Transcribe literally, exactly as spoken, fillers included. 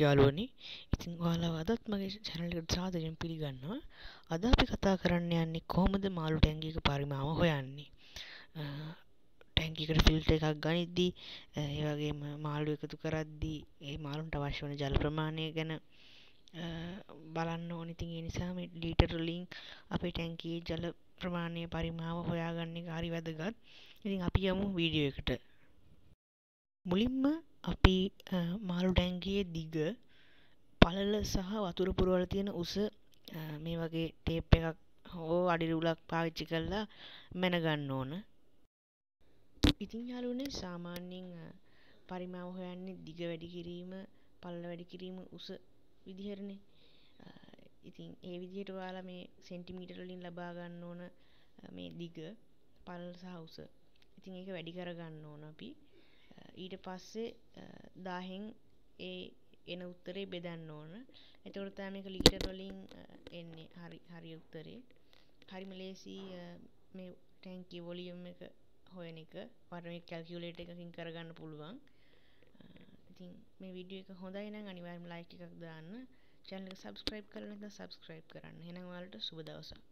යාළුවනේ. ඉතින් ඔයාලව අදත් මගේ channel එකට සාදරයෙන් පිළිගන්නවා. අද අපි කතා කරන්න යන්නේ කොහොමද මාළු ටැංකියක පරිමාව හොයන්නේ. ටැංකියකට ෆිල්ටර් එකක් ගනිද්දී ඒ වගේම මාළු එකතු කරද්දී ඒ මාළුන්ට අවශ්‍ය වෙන ජල ප්‍රමාණය ගැන බලන්න ඕනේ. ඉතින් ඒ නිසා මේ ලීටර් වලින් අපේ ටැංකියේ ජල ප්‍රමාණය පරිමාව හොයාගන්න එක හරි වැදගත්. ඉතින් අපි යමු වීඩියෝ එකට. මුලින්ම අපි මාළු ටැංකියේ දිග, පළල සහ වතුර පුරවලා තියෙන උස මේ වගේ ටේප් එකක් හෝ අඩි රුලක් පාවිච්චි කරලා මැන ගන්න ඕන. ඉතින් යාළුවනේ සාමාන්‍යයෙන් පරිමාව හොයන්නේ දිග වැඩි කිරීම, පළල වැඩි කිරීම, උස විදිහටනේ. ඉතින් ඒ විදිහට ඔයාලා මේ සෙන්ටිමීටර වලින් ලබා ගන්න ඕන මේ දිග, පළල සහ උස. ඉතින් ඒක වැඩි කර ගන්න ඕන අපි. ඊට පස්සේ දහයෙන් ඒ එන උත්තරේ බෙදන්න ඕන. එතකොට තමයි මේක ලීටර් වලින් එන්නේ හරි හරි උත්තරේ. හරිම ලේසි මේ ටැංකිය වොලියුම් එක හොයන එක. ඔයාලට මේ කැල්කියුලේටර් එකකින් කරගන්න පුළුවන්. ඉතින් මේ වීඩියෝ එක හොඳයි නම් අනිවාර්යයෙන්ම ලයික් එකක් දාන්න. channel එක subscribe කරලා නැත්නම් subscribe කරන්න. එහෙනම් ඔයාලට සුබ දවසක්.